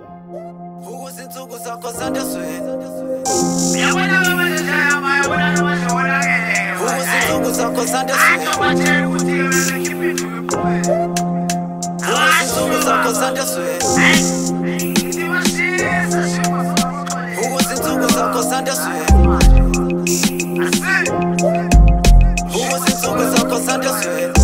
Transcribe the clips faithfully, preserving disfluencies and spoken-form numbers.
Hugo sinsuku sakho sandesweni. Hugo sinsuku sakho sandesweni. Hugo sinsuku sakho sandesweni. Hugo sinsuku sakho sandesweni. Hugo sinsuku sakho sandesweni.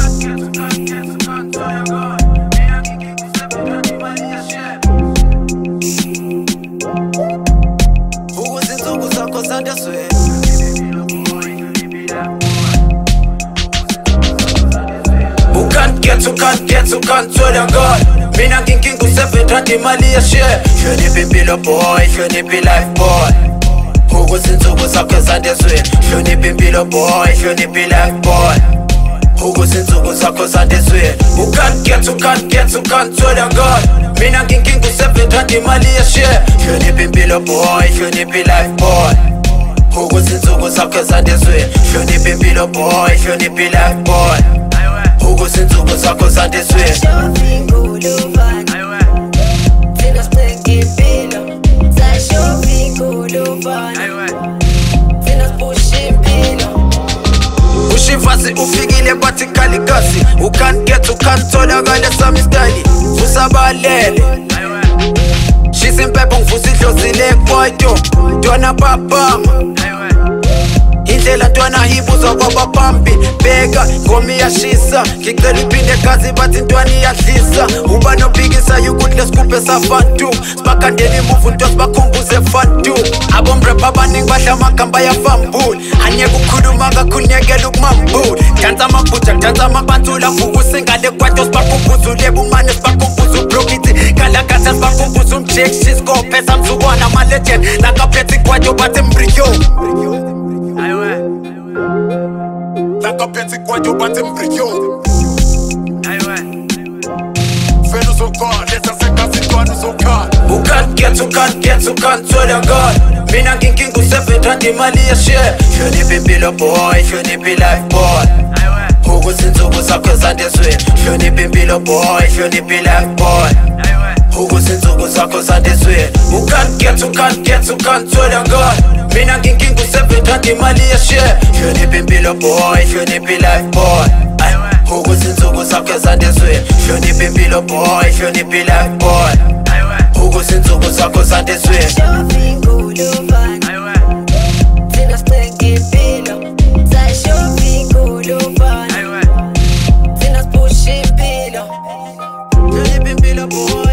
Who can't get, who can't get, who can't tell your God. Mina thinking to separate and the money a share. Shouldn't be below boy, shouldn't be life boy. Who goes into who's a cause and this way? Shouldn't be below boy, shouldn't be life boy. Who goes into who's a cause and this way? Who can't get, who can't get, who can't tell your God. Mina thinking to separate and the money a share. Shouldn't be below boy, shouldn't be life boy. Who goes into who's a cause and this way? Shouldn't be below boy, shouldn't be life boy. Who goes into who's a cause and this way? Shopping good over. Till I spend in pillow. Say shopping good over. Till I pushing pillow. Ushivasi ufikile bathi kalikasi. Who can't get, who can't tolakala sami style. Fusabalele She's in pepo ngivusidlozile kwaito. Dwana babama indlela ntwana hibuza kwabapampi. Beka ngomi yashisa ngicela iphinde kazi bathi ntwana iyadlisa. Uba nobhikisa yukudle sikuphe safantu. Sibakhandela imuvu nto sibakhumbuze fantu. Abomrap abaningi badla amagamba yafambula. Anyeke ukukhuluma kakhulunyekela ukumambula. Dansa amabhuja dansa amabantula. Vuka usingale kwaito sibakhumbuze uleba umane sibakhumbuze ubrokiti. Kalakatha sibakhumbuze umjek shiskophe samzukwana ama-legend. Nakaphethe kwaito bathi mbriyo. Like petit quadro batte mbrion. Fais-nous au corps, laisse à cinquante toi nous au corps. Who can't get, who can't get, who can't tell your God. Mina thinking to separate and the money a share. Shouldn't be below boy, shouldn't be life boy. Who goes into who's a cause and this way? Shouldn't be below boy, shouldn't be life boy. Who goes into who's a cause and this way? Who can't get, who can't get, who can't tell your God. Mina thinking to separate and the money a share. Shouldn't be below boy, shouldn't be life boy. Who goes into who's a cause and this way? Shouldn't be below boy, shouldn't be life boy. Who goes into who's a cause and this way? Shopping good over. Till I spend in pillow. Say shopping good over. Till I pushing pillow. Shouldn't be below boy.